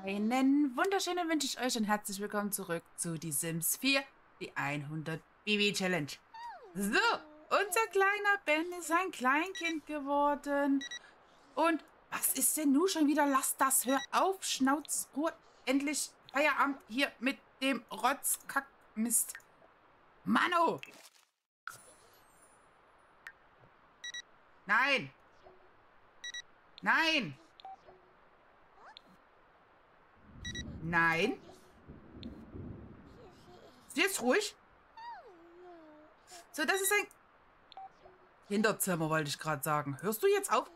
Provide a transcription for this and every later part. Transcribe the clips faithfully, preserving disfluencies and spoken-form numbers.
Einen wunderschönen wünsche ich euch und herzlich willkommen zurück zu Die Sims vier, die hundert Baby Challenge. So, unser kleiner Ben ist ein Kleinkind geworden. Und was ist denn nun schon wieder? Lass das, hör auf, Schnauz, Ruhe. Endlich Feierabend hier mit dem Rotzkack-Mist. Mano! Nein! Nein! Nein! Ist jetzt ruhig? So, das ist ein Kinderzimmer, wollte ich gerade sagen. Hörst du jetzt auf?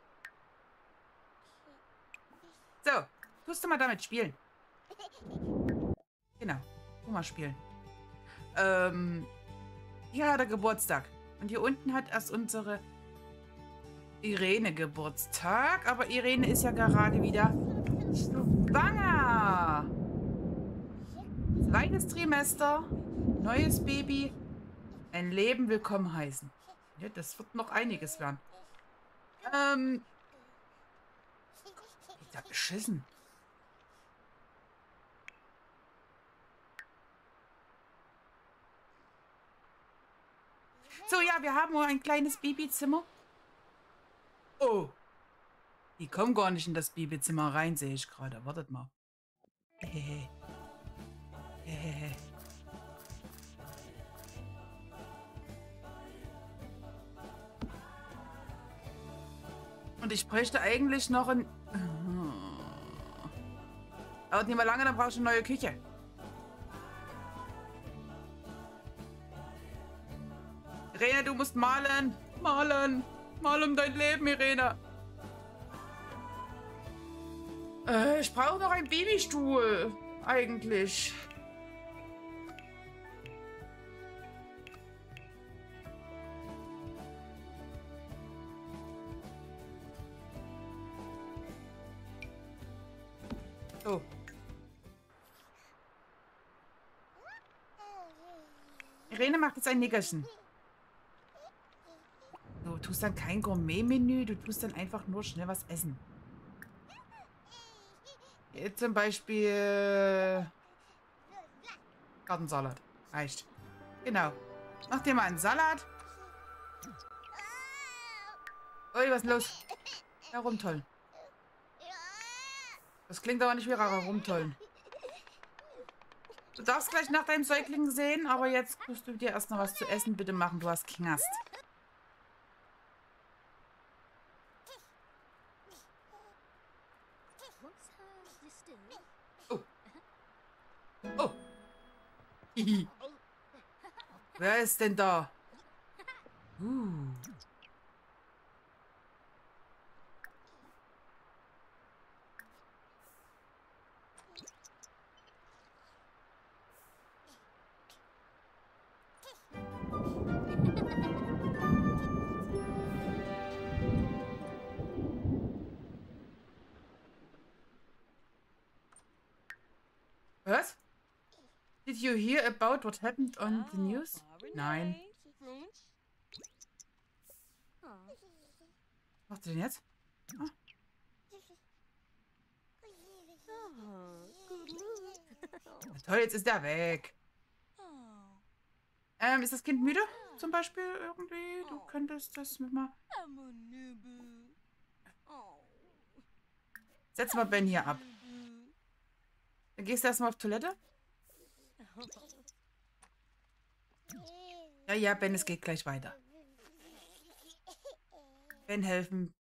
So, tust du mal damit spielen. Genau, tu mal spielen. Ähm, hier hat er Geburtstag. Und hier unten hat erst unsere Irene Geburtstag. Aber Irene ist ja gerade wieder schwanger. Zweites Trimester, neues Baby, ein Leben willkommen heißen. Ja, das wird noch einiges werden. Ähm, geht ja beschissen. So, ja, wir haben nur ein kleines Babyzimmer. Oh, die kommen gar nicht in das Babyzimmer rein, sehe ich gerade. Wartet mal. Hehehe. Hehehe. Und ich bräuchte eigentlich noch ein... Dauert nicht mehr lange, dann brauche ich eine neue Küche. Irene, du musst malen. Malen. Mal um dein Leben, Irene. Äh, ich brauche noch einen Babystuhl. Eigentlich. So. Irene macht jetzt ein Nickerchen. Du tust dann kein Gourmet-Menü, du tust dann einfach nur schnell was essen. Jetzt zum Beispiel Gartensalat. Reicht. Genau. Mach dir mal einen Salat. Ui, was ist denn los? Herumtollen. Das klingt aber nicht wie herumtollen. Du darfst gleich nach deinem Säugling sehen, aber jetzt musst du dir erst noch was zu essen bitte machen. Du hast Knast. Oh. Oh. Hihi. Wer ist denn da? Uh. Was? Did you hear about what happened on the news? Nein. Was macht sie denn jetzt? Ah. Na toll, jetzt ist der weg. Ähm, ist das Kind müde? Zum Beispiel irgendwie? Du könntest das mit mal... Setz mal Ben hier ab. Dann gehst du erstmal auf Toilette. Ja, ja, Ben, es geht gleich weiter. Ben helfen.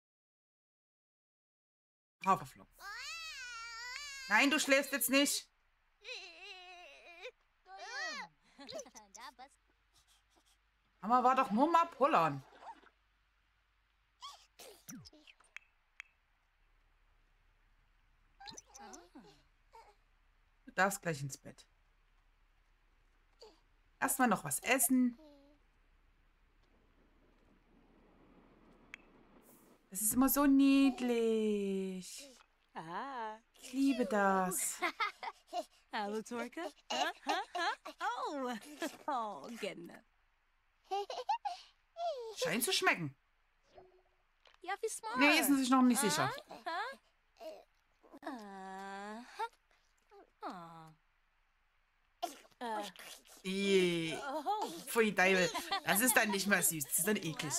Haferflocken. Nein, du schläfst jetzt nicht. Mama war doch nur mal pullern. Du darfst gleich ins Bett. Erstmal noch was essen. Das ist immer so niedlich. Ich liebe das. Hallo, Torka. Huh? Huh? Huh? Oh, oh, gerne. Scheint zu schmecken. Ja, wie smart. Nee, ist sich noch nicht sicher. Huh? Huh? Uh, Ih, pfui, Deibel. Das ist dann nicht mehr süß. Das ist dann eklig.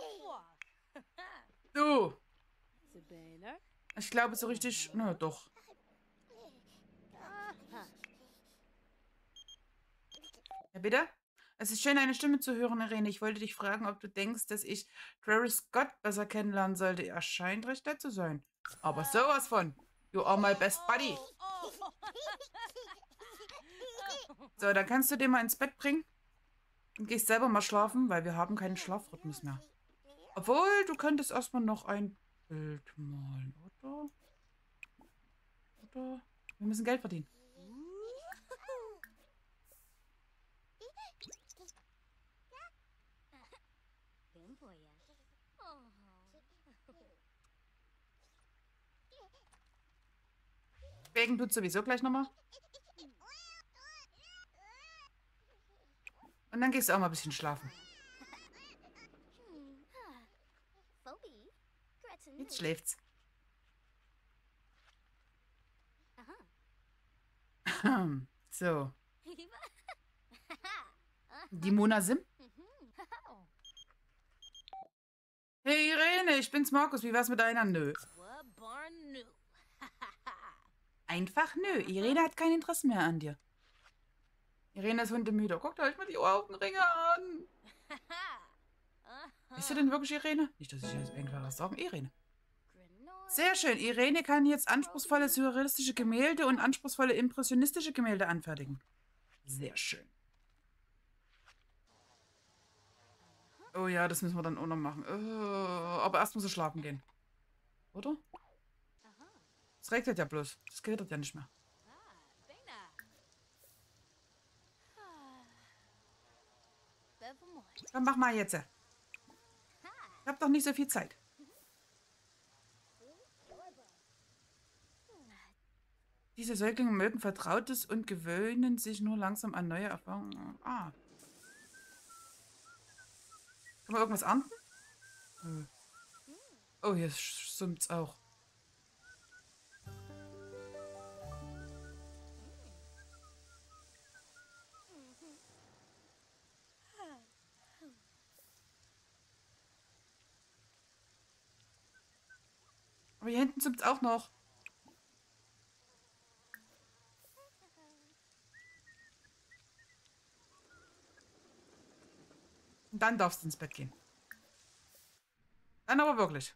Du. Ich glaube so richtig... Na doch. Ja, bitte? Es ist schön, eine Stimme zu hören, Irene. Ich wollte dich fragen, ob du denkst, dass ich Travis Scott besser kennenlernen sollte. Er scheint recht nett zu sein. Aber sowas von. You are my best buddy. So, dann kannst du den mal ins Bett bringen. Und gehst selber mal schlafen, weil wir haben keinen Schlafrhythmus mehr. Obwohl, du könntest erstmal noch ein Bild malen, oder? Oder? Wir müssen Geld verdienen. Wegen tut sowieso gleich nochmal. Und dann gehst du auch mal ein bisschen schlafen. Jetzt schläft's. So. Die Mona Sim? Hey Irene, ich bin's Markus. Wie war's mit deiner? Nö. Einfach nö. Irene hat kein Interesse mehr an dir. Irene ist hundemüde. Guckt euch mal die Augenringe an. Bist du denn wirklich Irene? Nicht, dass ich jetzt einfach was sagen. Irene. Sehr schön. Irene kann jetzt anspruchsvolle surrealistische Gemälde und anspruchsvolle impressionistische Gemälde anfertigen. Sehr schön. Oh ja, das müssen wir dann auch noch machen. Oh, aber erst muss er schlafen gehen. Oder? Das regnet ja bloß. Das geht ja nicht mehr. Dann mach mal jetzt. Ich hab doch nicht so viel Zeit. Diese Säuglinge mögen Vertrautes und gewöhnen sich nur langsam an neue Erfahrungen. Ah. Kann man irgendwas ernten? Hm. Oh, hier summt's auch. Aber hier hinten summt's auch noch. Und dann darfst du ins Bett gehen. Dann aber wirklich.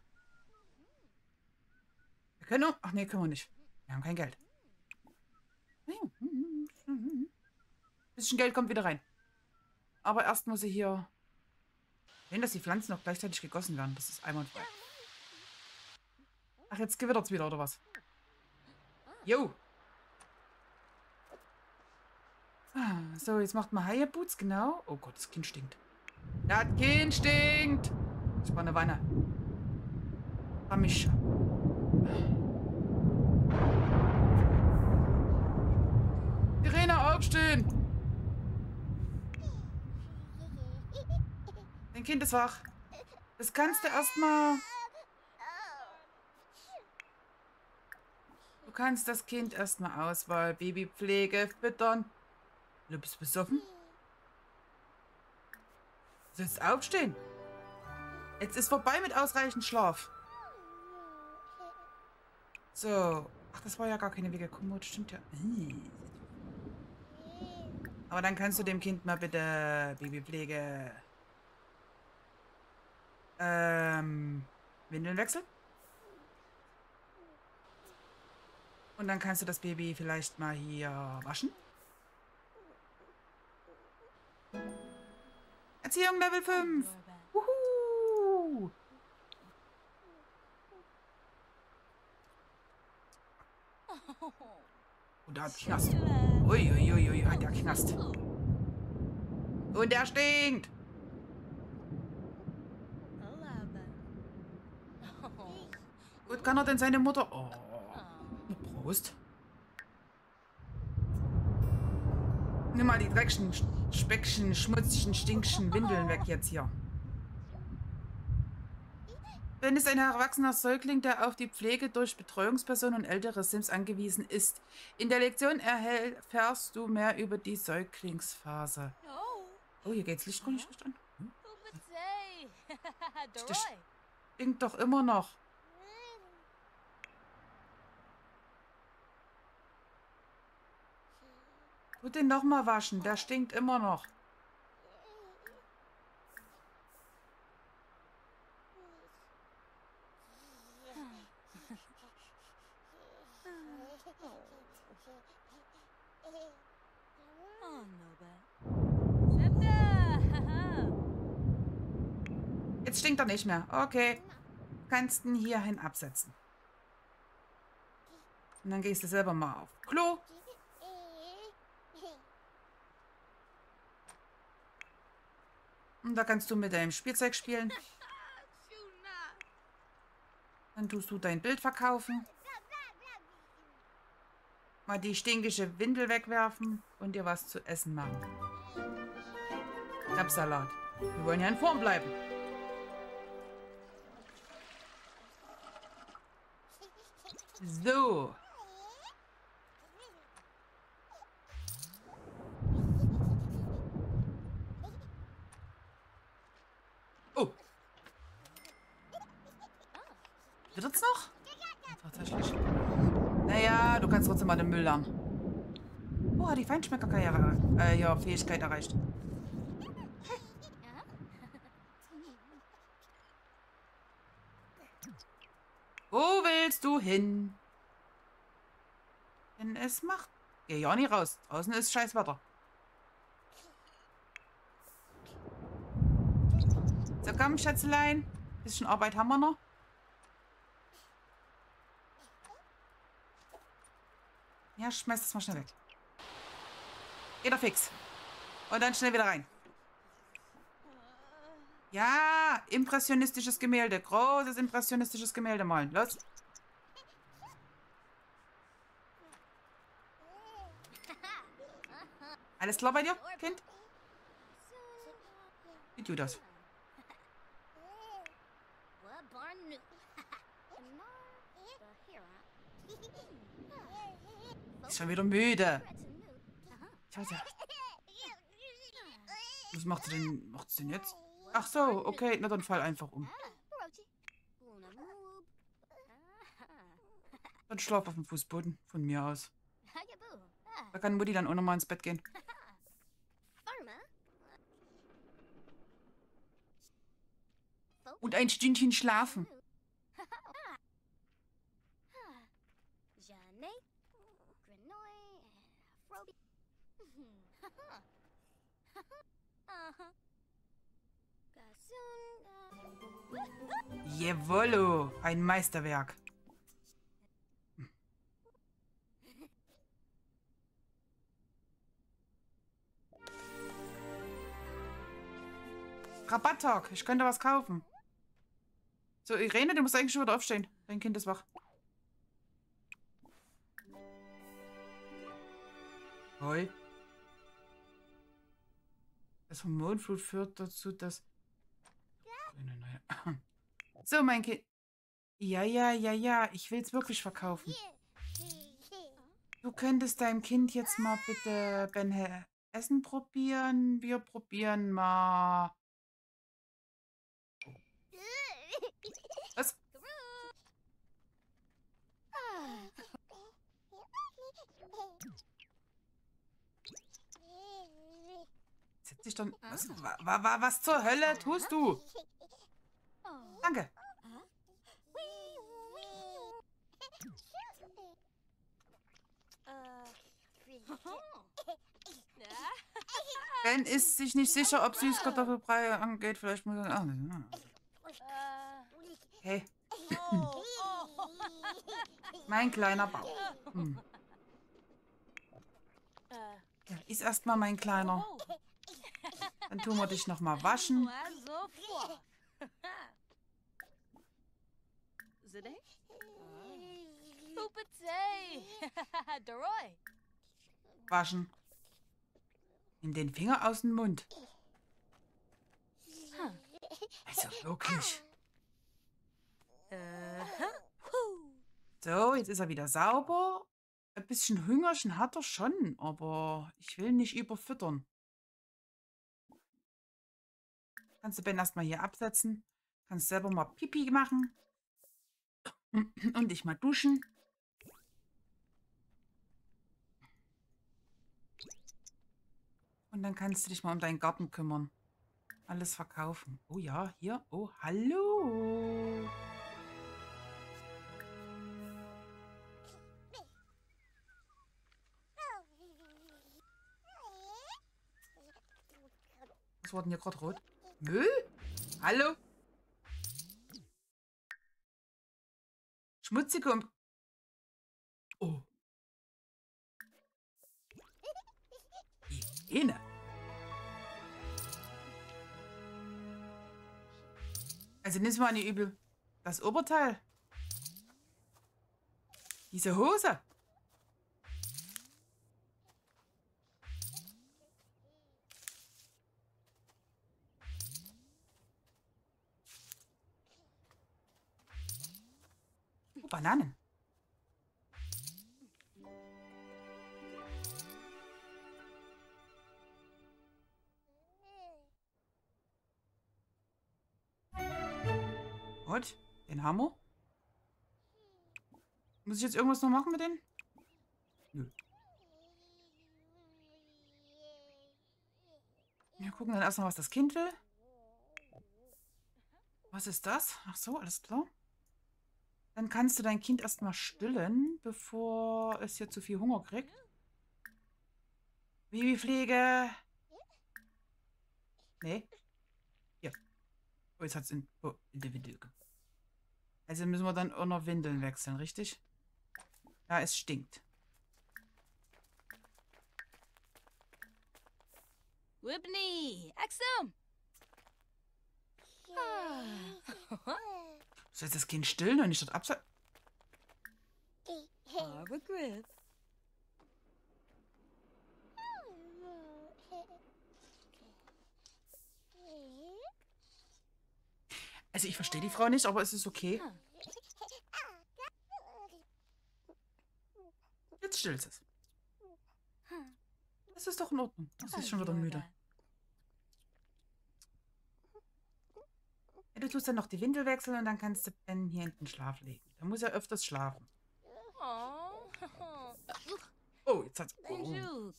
Wir können auch... Ach nee, können wir nicht. Wir haben kein Geld. Bisschen Geld kommt wieder rein. Aber erst muss sie hier... Sehen, dass die Pflanzen noch gleichzeitig gegossen werden. Das ist einwandfrei. Ach, jetzt gewittert's wieder, oder was? Jo. Ah, so, jetzt macht man Haie-Boots, genau. Oh Gott, das Kind stinkt. Das Kind stinkt. Das war eine Wanne. Amischa. Irene, aufstehen. Dein Kind ist wach. Das kannst du erstmal... Du kannst das Kind erstmal Auswahl, Babypflege, füttern. Du bist besoffen? Du sollst aufstehen. Jetzt ist vorbei mit ausreichend Schlaf. So. Ach, das war ja gar keine Wege-Kommode, stimmt ja. Aber dann kannst du dem Kind mal bitte Babypflege... Ähm... Windeln wechseln. Und dann kannst du das Baby vielleicht mal hier waschen. Erziehung Level fünf. Wuhu. Und da hat Knast. Uiuiui, ui, hat der Knast. Und der stinkt. Gut, kann er denn seine Mutter... Oh. Prost. Nimm mal die dreckschen, speckchen, schmutzigen, stinkschen Windeln weg jetzt hier. Ben ist ein erwachsener Säugling, der auf die Pflege durch Betreuungspersonen und ältere Sims angewiesen ist. In der Lektion erfährst du mehr über die Säuglingsphase. Oh, hier geht's Licht nicht an. Hm? Das stinkt doch immer noch. Tu den noch mal waschen, der stinkt immer noch. Jetzt stinkt er nicht mehr. Okay. Kannst ihn hierhin absetzen. Und dann gehst du selber mal auf Klo. Und da kannst du mit deinem Spielzeug spielen. Dann tust du dein Bild verkaufen. Mal die stinkige Windel wegwerfen und dir was zu essen machen. Krebssalat. Wir wollen ja in Form bleiben. So. Oh. Wird's noch? Tatsächlich. Naja, du kannst trotzdem mal den Müll lang. Oh, die Feinschmeckerkarriere, äh, ja, Fähigkeit erreicht. Wo willst du hin? Denn es macht... Geh ja nicht raus. Draußen ist scheiß Wetter. So, komm, Schätzelein. Bisschen Arbeit haben wir noch. Ja, schmeiß das mal schnell weg. Geht doch fix. Und dann schnell wieder rein. Ja, impressionistisches Gemälde. Großes impressionistisches Gemälde malen. Los. Alles klar bei dir, Kind? Wie du das? Ist schon wieder müde. Scheiße. Was macht sie denn, macht sie denn jetzt? Ach so, okay. Na dann fall einfach um. Dann schlaf auf dem Fußboden. Von mir aus. Da kann Mutti dann auch nochmal ins Bett gehen. Und ein Stündchen schlafen. Jawollo, ein Meisterwerk. Rabatttag, ich könnte was kaufen. So, Irene, du musst eigentlich schon wieder aufstehen. Dein Kind ist wach. Hoi. Das Hormonflut führt dazu, dass... So, mein Kind. Ja, ja, ja, ja. Ich will es wirklich verkaufen. Du könntest deinem Kind jetzt mal bitte Ben Essen probieren. Wir probieren mal... Was? Setz dich dann... Was, wa, wa, was zur Hölle tust du? Danke. Ben ist sich nicht sicher, ob Süßkartoffelbrei angeht. Vielleicht muss er... Hey. Mein kleiner Bauch. Hm. Ja, iss erstmal, mein Kleiner. Dann tun wir dich noch mal waschen. Waschen. Nimm den Finger aus dem Mund. Also wirklich. So, jetzt ist er wieder sauber. Ein bisschen Hüngerchen hat er schon, aber ich will nicht überfüttern. Kannst du Ben erstmal hier absetzen. Kannst selber mal Pipi machen. Und dich mal duschen. Und dann kannst du dich mal um deinen Garten kümmern. Alles verkaufen. Oh ja, hier. Oh, hallo. Was war denn hier gerade rot? Müll? Hallo? Schmutzige und... Oh. Hygiene. Also nimm's mal nicht übel. Das Oberteil. Diese Hose. Oh, Bananen. Und? Den Hammer? Muss ich jetzt irgendwas noch machen mit denen? Nö. Wir gucken dann erstmal, was das Kind will. Was ist das? Ach so, alles klar. Dann kannst du dein Kind erstmal stillen, bevor es hier zu viel Hunger kriegt. Babypflege. Nee. Hier. Oh, jetzt hat es in, oh, in die Windel. Also müssen wir dann auch noch Windeln wechseln, richtig? Ja, es stinkt. Whitney, Axum. Soll jetzt das Kind stillen und nicht dort absetzen? Barbara Grip. Also ich verstehe die Frau nicht, aber es ist okay. Jetzt stillt es. Das ist doch in Ordnung. Das ist schon wieder müde. Ja, du tust dann noch die Windel wechseln und dann kannst du Ben hier hinten Schlaf legen. Da muss er öfters schlafen. Oh, jetzt hat's... Oh.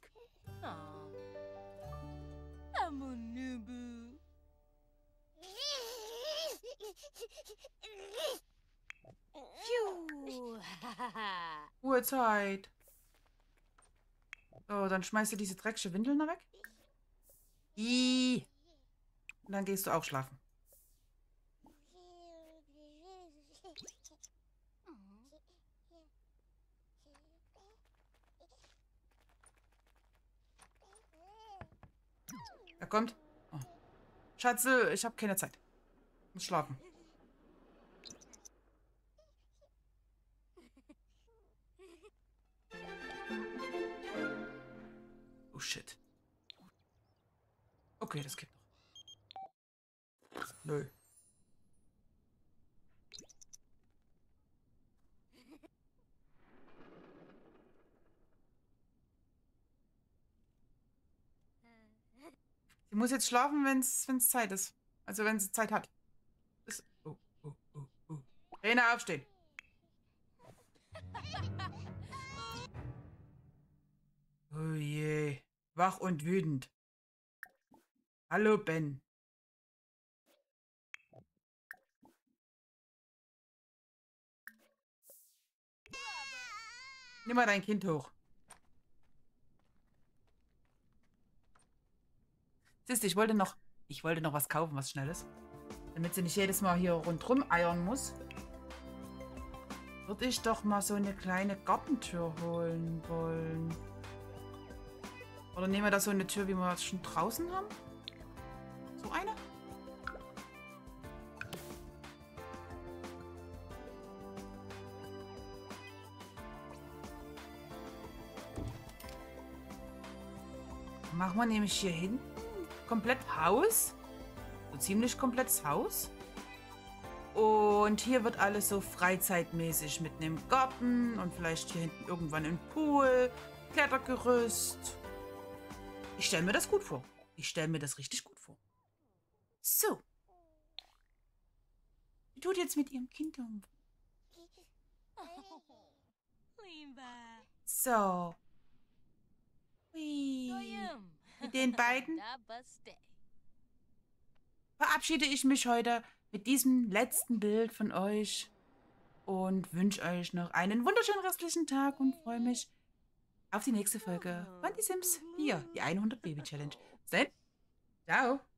Ruhezeit. So, dann schmeißt du diese dreckige Windel noch weg. Ih. Und dann gehst du auch schlafen. Er kommt. Oh. Schatze, ich habe keine Zeit. Ich muss schlafen. Oh shit. Okay, das geht noch. Nö. Sie muss jetzt schlafen, wenn es Zeit ist. Also wenn sie Zeit hat. Ist, oh, oh, oh, oh. Rena, aufstehen. Oh je. Wach und wütend. Hallo, Ben. Nimm mal dein Kind hoch. Siehst du, ich wollte noch, ich wollte noch was kaufen, was Schnelles. Damit sie nicht jedes Mal hier rundherum eiern muss. Würde ich doch mal so eine kleine Gartentür holen wollen. Oder nehmen wir da so eine Tür, wie wir schon draußen haben? So eine? Machen wir nämlich hier hinten komplett Haus. So ziemlich komplettes Haus. Und hier wird alles so freizeitmäßig mit einem Garten und vielleicht hier hinten irgendwann ein Pool, Klettergerüst. Ich stelle mir das gut vor. Ich stelle mir das richtig gut vor. So. Wie tut jetzt mit ihrem Kind um? Lean back. So. Hui. Goyim. Mit den beiden Da buste. verabschiede ich mich heute mit diesem letzten Bild von euch und wünsche euch noch einen wunderschönen restlichen Tag und freue mich auf die nächste Folge von Die Sims vier, die hundert Baby Challenge. Bis dann. Ciao.